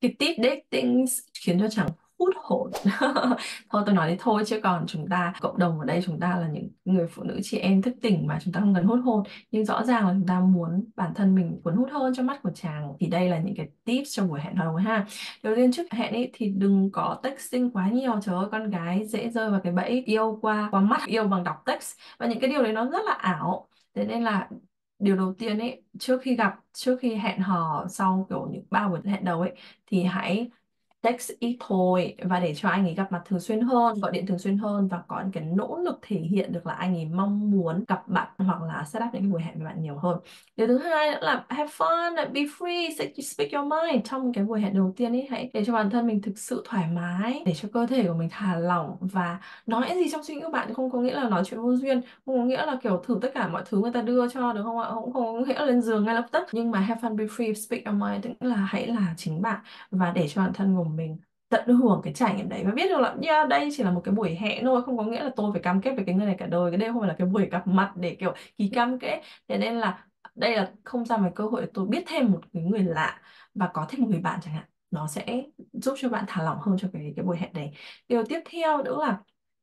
cái tip dating khiến cho chẳng hút hồn. Thôi tôi nói thế thôi, chứ còn chúng ta cộng đồng ở đây chúng ta là những người phụ nữ chị em thức tỉnh mà, chúng ta không cần hút hồn, nhưng rõ ràng là chúng ta muốn bản thân mình cuốn hút hơn trong mắt của chàng, thì đây là những cái tips trong buổi hẹn hò ha. Đầu tiên, trước hẹn ý, thì đừng có texting quá nhiều. Trời ơi, con gái dễ rơi vào cái bẫy yêu qua qua mắt, yêu bằng đọc text, và những cái điều đấy nó rất là ảo. Thế nên là điều đầu tiên ấy, trước khi hẹn hò, sau kiểu những 3 buổi hẹn đầu ấy, thì hãy text ít thôi, và để cho anh ấy gặp mặt thường xuyên hơn, gọi điện thường xuyên hơn, và có những cái nỗ lực thể hiện được là anh ấy mong muốn gặp bạn hoặc là set up những cái buổi hẹn với bạn nhiều hơn. Điều thứ hai nữa là have fun, be free, speak your mind. Trong cái buổi hẹn đầu tiên ấy, hãy để cho bản thân mình thực sự thoải mái, để cho cơ thể của mình thả lỏng, và nói gì trong suy nghĩ của bạn, không có nghĩa là nói chuyện vô duyên, không có nghĩa là kiểu thử tất cả mọi thứ người ta đưa cho, được không ạ? Không có nghĩa là lên giường ngay lập tức, nhưng mà have fun, be free, speak your mind, tức là hãy là chính bạn, và để cho bản thân của mình tận hưởng cái trải nghiệm đấy, và biết được là yeah, đây chỉ là một cái buổi hẹn thôi, không có nghĩa là tôi phải cam kết với cái người này cả đời. Cái đây không phải là cái buổi gặp mặt để kiểu ký cam kết. Thế nên là đây là không gian và cơ hội để tôi biết thêm một cái người lạ, và có thêm một người bạn chẳng hạn. Nó sẽ giúp cho bạn thả lỏng hơn cho cái buổi hẹn đấy. Điều tiếp theo nữa là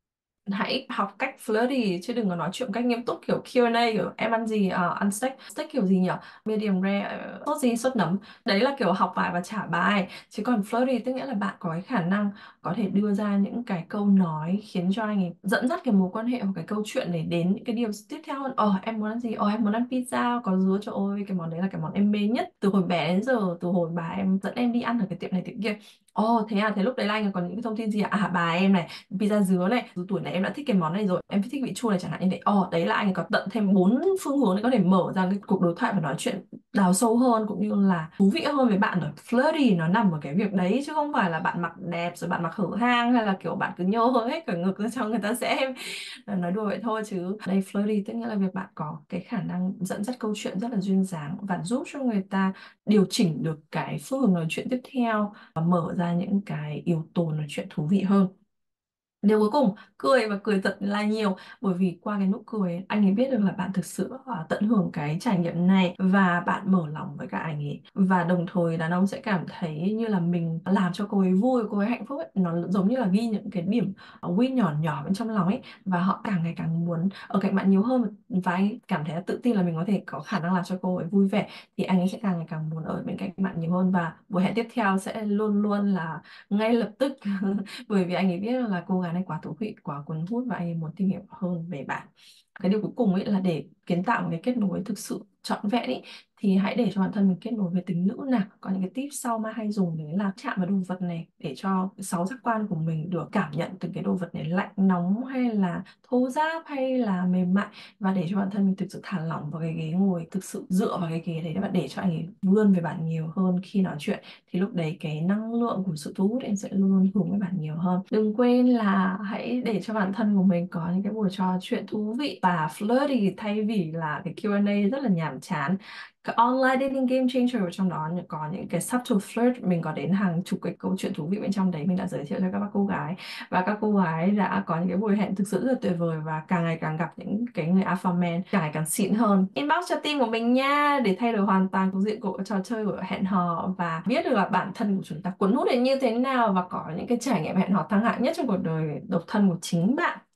hãy học cách flirty, chứ đừng có nói chuyện một cách nghiêm túc, kiểu Q&A, kiểu em ăn gì, ăn steak steak kiểu gì nhỉ, medium rare, sốt gì, sốt nấm. Đấy là kiểu học bài và trả bài. Chứ còn flirty tức nghĩa là bạn có cái khả năng có thể đưa ra những cái câu nói khiến cho anh ấy dẫn dắt cái mối quan hệ hoặc cái câu chuyện để đến những cái điều tiếp theo hơn. Em muốn ăn gì? Em muốn ăn pizza có dứa, trời ơi cái món đấy là cái món em mê nhất từ hồi bé đến giờ, từ hồi bà em dẫn em đi ăn ở cái tiệm này tiệm kia. Thế à? Thế lúc đấy là anh ấy còn những cái thông tin gì ạ? Bà em này, pizza dứa này, từ tuổi này em đã thích cái món này rồi, em thích vị chua này chẳng hạn như thế. Đấy là anh ấy có tận thêm 4 phương hướng để có thể mở ra cái cuộc đối thoại và nói chuyện đào sâu hơn, cũng như là thú vị hơn với bạn rồi. Flirty nó nằm ở cái việc đấy, chứ không phải là bạn mặc đẹp rồi bạn mặc hở hang, hay là kiểu bạn cứ nhô hết cả ngực ra cho người ta xem. Nói đùa vậy thôi, chứ đây flirty tức nghĩa là việc bạn có cái khả năng dẫn dắt câu chuyện rất là duyên dáng, và giúp cho người ta điều chỉnh được cái phương hướng nói chuyện tiếp theo, và mở ra những cái yếu tố nói chuyện thú vị hơn. Điều cuối cùng, cười, và cười thật là nhiều, bởi vì qua cái nụ cười ấy, anh ấy biết được là bạn thực sự tận hưởng cái trải nghiệm này, và bạn mở lòng với cả anh ấy, và đồng thời đàn ông sẽ cảm thấy như là mình làm cho cô ấy vui, cô ấy hạnh phúc ấy. Nó giống như là ghi những cái điểm win nhỏ nhỏ bên trong lòng ấy, và họ càng ngày càng muốn ở cạnh bạn nhiều hơn, và anh ấy cảm thấy là tự tin là mình có thể có khả năng làm cho cô ấy vui vẻ, thì anh ấy sẽ càng ngày càng muốn ở bên cạnh bạn nhiều hơn, và buổi hẹn tiếp theo sẽ luôn luôn là ngay lập tức. Bởi vì anh ấy biết là cô gái này quá thú vị, quá cuốn hút, và anh ấy muốn tìm hiểu hơn về bạn. Cái điều cuối cùng ấy là để kiến tạo một cái kết nối thực sự trọn vẹn ấy, thì hãy để cho bản thân mình kết nối với tính nữ nào. Có những cái tip sau mà hay dùng, đấy là chạm vào đồ vật này, để cho 6 giác quan của mình được cảm nhận từng cái đồ vật này, lạnh nóng hay là thô ráp hay là mềm mại, và để cho bản thân mình thực sự thả lỏng vào cái ghế ngồi, thực sự dựa vào cái ghế đấy, và để cho anh ấy vươn về bạn nhiều hơn khi nói chuyện. Thì lúc đấy cái năng lượng của sự thu hút em sẽ luôn luôn hướng với bạn nhiều hơn. Đừng quên là hãy để cho bản thân của mình có những cái buổi trò chuyện thú vị và flirty, thay vì là cái Q&A rất là nhàm chán. Cái online dating game changer, ở trong đó có những cái subtle flirt, mình có đến hàng chục cái câu chuyện thú vị bên trong đấy, mình đã giới thiệu cho các cô gái, và các cô gái đã có những cái buổi hẹn thực sự rất là tuyệt vời, và càng ngày càng gặp những cái người alpha man càng ngày càng xịn hơn. Inbox cho team của mình nha, để thay đổi hoàn toàn cục diện của trò chơi của hẹn hò, và biết được là bản thân của chúng ta cuốn hút đến như thế nào, và có những cái trải nghiệm hẹn hò thăng hạng nhất trong cuộc đời độc thân của chính bạn.